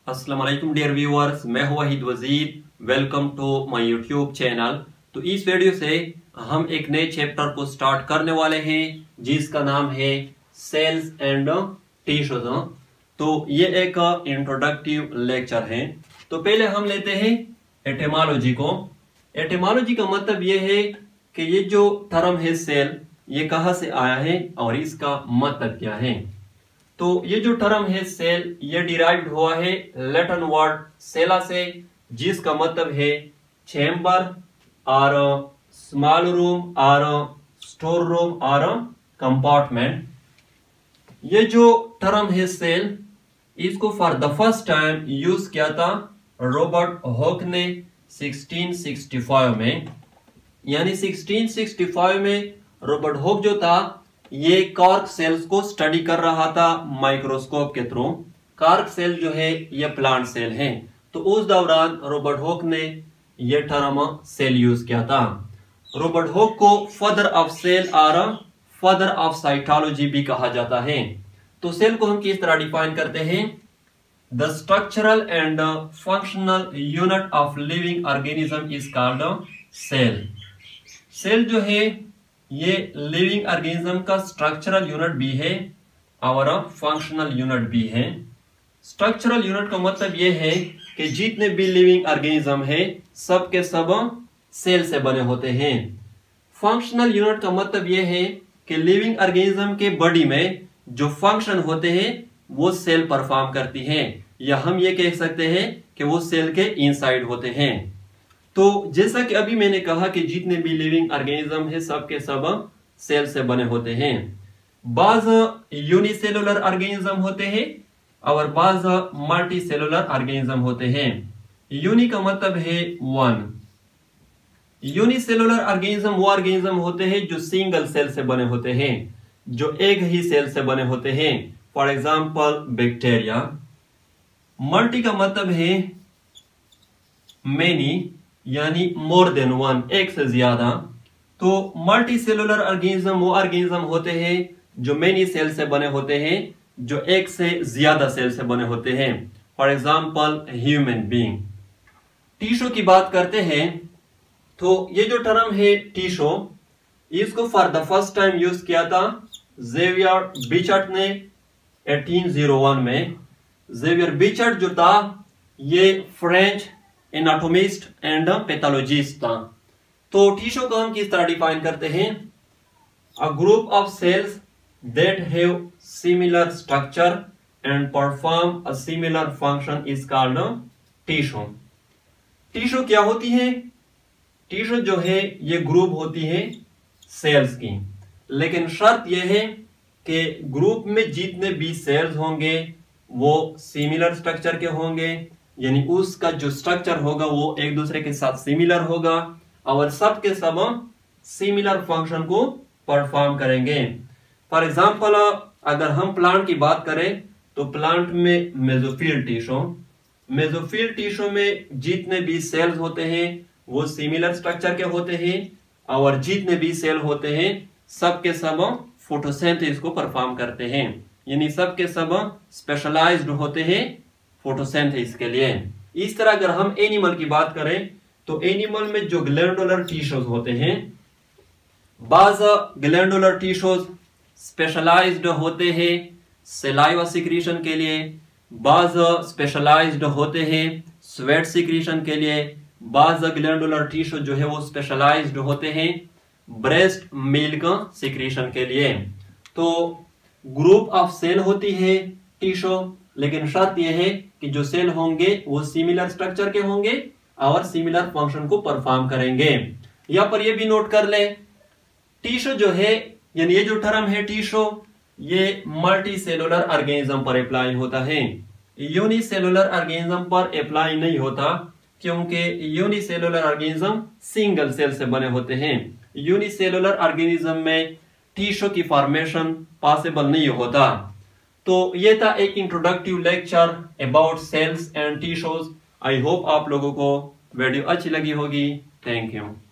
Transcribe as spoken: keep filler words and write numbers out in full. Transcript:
अस्सलाम वालेकुम dear viewers, मैं हूं Waheed Wazir. Welcome to my YouTube channel. तो इस वीडियो से हम एक नए चैप्टर को स्टार्ट करने वाले हैं जिसका नाम है सेल्स एंड टिश्यूज। तो ये एक इंट्रोडक्टिव लेक्चर है। तो पहले हम लेते हैं एटिमोलॉजी को। एटिमोलॉजी का मतलब ये है कि ये जो टर्म है सेल, ये कहाँ से आया है और इसका मतलब क्या है। तो ये जो टर्म है सेल, ये डिराइव्ड हुआ है लैटिन वर्ड सेला से, जिसका मतलब है चैम्बर और स्मॉल रूम और स्टोर रूम और कंपार्टमेंट। ये जो टर्म है सेल, इसको for the first time use किया था रॉबर्ट हॉक ने सोलह सौ पैंसठ में। यानी सोलह सौ पैंसठ में रॉबर्ट हॉक जो था ये कॉर्क सेल्स को स्टडी कर रहा था माइक्रोस्कोप के थ्रू। कॉर्क सेल जो है ये प्लांट सेल है। तो उस दौरान रॉबर्ट हॉक ने ये टर्म सेल यूज किया था। रॉबर्ट हॉक को फादर ऑफ सेल और फादर ऑफ साइटोलॉजी भी कहा जाता है। तो सेल को हम किस तरह डिफाइन करते हैं? The structural and functional unit of living organism is called cell. Cell जो है ये लिविंग ऑर्गेनिज्म का स्ट्रक्चरल यूनिट भी है और फंक्शनल यूनिट भी है। स्ट्रक्चरल यूनिट का मतलब ये है कि जितने भी लिविंग ऑर्गेनिज्म है सब के सब सेल से बने होते हैं। फंक्शनल यूनिट का मतलब ये है कि लिविंग ऑर्गेनिज्म के बॉडी में जो फंक्शन होते हैं वो सेल परफॉर्म करती हैं, या हम ये कह सकते हैं कि वो सेल के इनसाइड होते हैं। तो जैसा कि अभी मैंने कहा कि जितने भी लिविंग ऑर्गेनिज्म है सब के सब सेल से बने होते हैं। बाज यूनिसेलुलर ऑर्गेनिज्म होते हैं और बाज मल्टी सेलुलर ऑर्गेनिज्म होते हैं। यूनि का मतलब है वन। यूनिसेलुलर ऑर्गेनिज्म वो ऑर्गेनिज्म होते हैं जो सिंगल सेल से बने होते हैं, जो एक ही सेल से बने होते हैं। For example bacteria. मल्टी का मतलब है मेनी, यानी मोर देन वन, एक से ज्यादा। तो मल्टी सेलुलर ऑर्गेनिज्म वो ऑर्गेनिज्म होते हैं जो मेनी सेल से बने होते हैं, जो एक से ज्यादा सेल से बने होते हैं। For example human being. Tissue की बात करते हैं तो ये जो टर्म है टिश्यू, इसको for the first time use किया था जेवियर बिचर्ट ने अठारह सौ एक में। जेवियर बिचर्ट जो था ये फ्रेंच एनाटोमिस्ट एंड पैथोलॉजिस्ट था। तो टिश्यू को हम किस तरह डिफाइन करते हैं? A group of cells that have similar structure and perform a similar function is called tissue. Tissue क्या होती है? टिश्यू जो है ये ग्रुप होती है सेल्स की, लेकिन शर्त यह है कि ग्रुप में जितने भी सेल्स होंगे वो सिमिलर स्ट्रक्चर के होंगे, यानी उसका जो स्ट्रक्चर होगा वो एक दूसरे के साथ सिमिलर होगा और सब के सब सिमिलर फंक्शन को परफॉर्म करेंगे। फॉर एग्जांपल अगर हम प्लांट की बात करें तो प्लांट में मेसोफिल टिश्यू मेसोफिल टिश्यू में जितने भी सेल्स होते हैं वो सिमिलर स्ट्रक्चर के होते हैं और जितने भी सेल होते हैं सब के सब फोटोसिंथेसिस को परफॉर्म करते हैं, यानी सब के सब स्पेशलाइज्ड होते हैं फोटोसिंथेसिस के लिए। इस तरह अगर हम एनिमल की बात करें तो एनिमल में जो ग्लैंडुलर टिश्यूज होते हैं, बाज ग्लैंडुलर टिश्यूज स्पेशलाइज्ड होते हैं सलाइवा सिक्रीशन के लिए, बाज स्पेशलाइज्ड होते हैं स्वेट सिक्रीशन के लिए, बाज ग्लैंडुलर टिश्यू जो है वो स्पेशलाइज्ड होते हैं ब्रेस्ट मिल्क सिक्रीशन के लिए। तो ग्रुप ऑफ सेल होती है टिश्यू, लेकिन शर्त यह है कि जो सेल होंगे वो सिमिलर स्ट्रक्चर के होंगे और सिमिलर फंक्शन को परफॉर्म करेंगे। यहां पर ये भी नोट कर ले, टिश्यू जो है यानी ये जो टर्म है टिश्यू, ये मल्टी सेलुलर ऑर्गेनिज्म पर अप्लाई होता है, यूनिसेलुलर ऑर्गेनिज्म पर अप्लाई नहीं होता, क्योंकि यूनिसेलुलर ऑर्गेनिज्म सिंगल सेल से बने होते हैं। यूनिसेलुलर ऑर्गेनिज्म में टिश्यू की फॉर्मेशन पॉसिबल नहीं होता। तो ये था एक introductory lecture about cells and tissues. I hope आप लोगों को वीडियो अच्छी लगी होगी। Thank you.